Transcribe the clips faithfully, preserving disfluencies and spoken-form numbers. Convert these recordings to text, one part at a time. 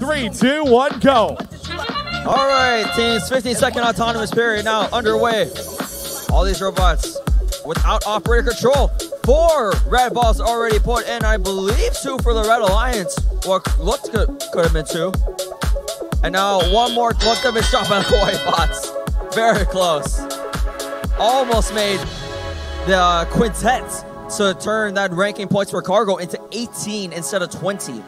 Three, two, one, go. All right, teams, fifteen second autonomous period now underway. All these robots without operator control. Four red balls already put in, I believe two for the Red Alliance. Or looked could, could have been two. And now one more looked up and shot by the white bots. Very close. Almost made the uh, quintet to turn that ranking points for Cargo into eighteen instead of twenty.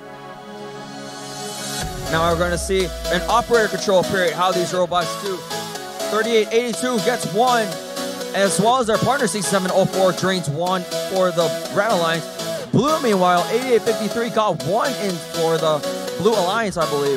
Now we're going to see an operator control period, how these robots do. thirty-eight eighty-two gets one, as well as their partner sixty-seven oh four drains one for the Red Alliance. Blue, meanwhile, eighty-eight fifty-three got one in for the Blue Alliance, I believe.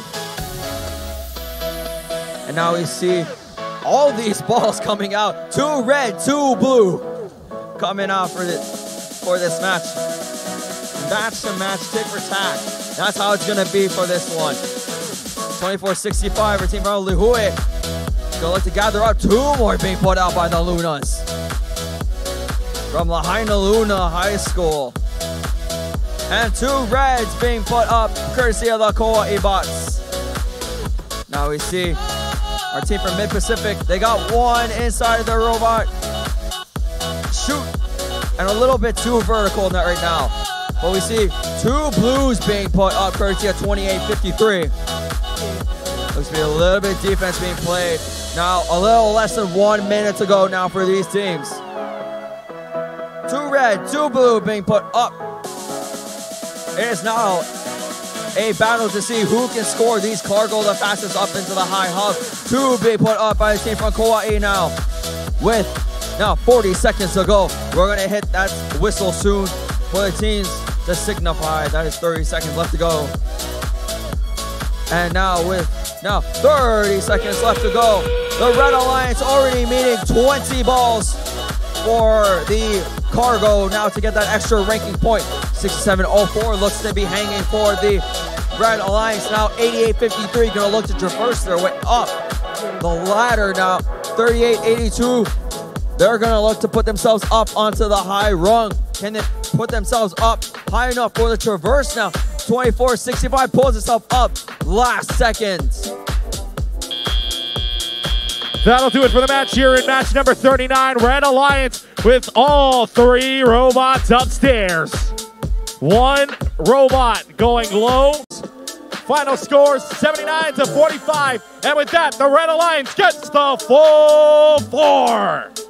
And now we see all these balls coming out. Two red, two blue coming out for this, for this match. Match to match, tit for tat. That's how it's going to be for this one. twenty-four sixty-five for Team from Lihue. Gonna look to gather up two more being put out by the Lunas. From Lahaina Luna High School. And two reds being put up courtesy of the Kauai bots. Now we see our team from Mid-Pacific. They got one inside of the robot. Shoot. And a little bit too vertical in that right now. But we see two blues being put up courtesy of twenty-eight fifty-three. Looks to be a little bit defense being played. Now a little less than one minute to go now for these teams. Two red, two blue being put up. It is now a battle to see who can score these Cargo the fastest up into the high hub. Two being put up by the team from Kauai now. With now forty seconds to go. We're going to hit that whistle soon for the teams to signify that is thirty seconds left to go. And now with now thirty seconds left to go. The Red Alliance already meeting twenty balls for the Cargo now to get that extra ranking point. sixty-seven oh four looks to be hanging for the Red Alliance now. eighty-eight fifty-three gonna look to traverse their way up the ladder now. thirty-eight eighty-two, they're gonna look to put themselves up onto the high rung. Can they put themselves up high enough for the traverse now? twenty-four sixty-five pulls itself up last seconds. That'll do it for the match here in match number thirty-nine. Red Alliance with all three robots upstairs. One robot going low. Final score seventy-nine to forty-five. And with that, the Red Alliance gets the full four.